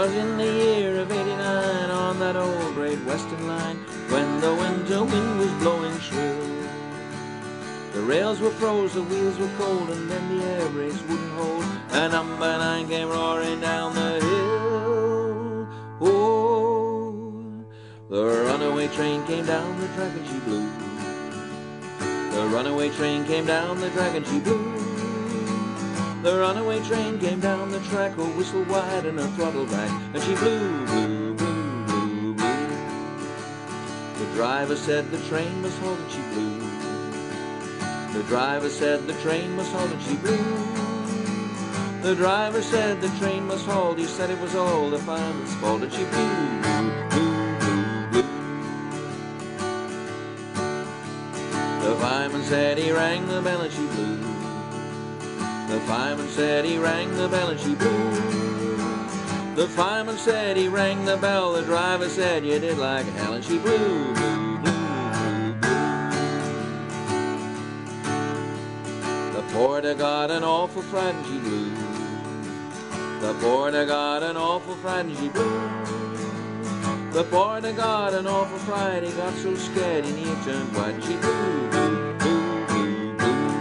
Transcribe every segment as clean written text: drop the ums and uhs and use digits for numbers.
'Twas in the year of '89 on that old Great Western line, when the winter wind was blowing shrill. The rails were froze, the wheels were cold, and then the air brakes wouldn't hold, and number 9 came roaring down the hill. Oh, the runaway train came down the track and she blew. The runaway train came down the track and she blew. The runaway train came down the track, her whistle wide and her throttle back, and she blew, blew, blew, blew, blew. The driver said the train must halt and she blew. The driver said the train must halt and she blew. The driver said the train must halt, he said it was all the fireman's fault, and she blew, blew, blew, blew. The fireman said he rang the bell and she blew. The fireman said he rang the bell and she blew. The fireman said he rang the bell, the driver said you did like hell, and she blew, blew, blew, blew, blew. The porter got an awful fright and she blew. The porter got an awful fright and she blew. The porter got an awful fright, he got so scared he near turned white, and she blew, blew, blew, blew, blew.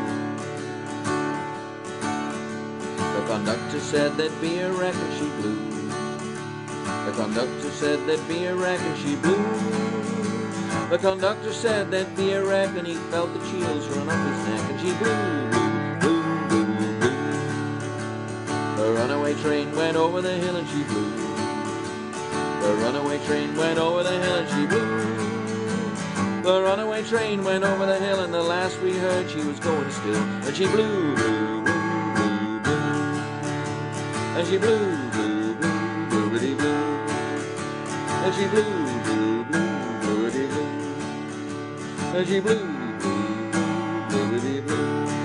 The conductor said there'd be a wreck and she blew. The conductor said there'd be a wreck and she blew. The conductor said there'd be a wreck and he felt the chills run up his neck, and she blew, blew, blew, blew, blew. The runaway train went over the hill and she blew. The runaway train went over the hill and she blew. The runaway train went over the hill, and the last we heard she was going still, and she blew, blew, blew, blew, blew. And she blew, blew, blew, blew, blew. And she blew, blew, blew, blew, blew. And she blew, blew, blew, blew, blew.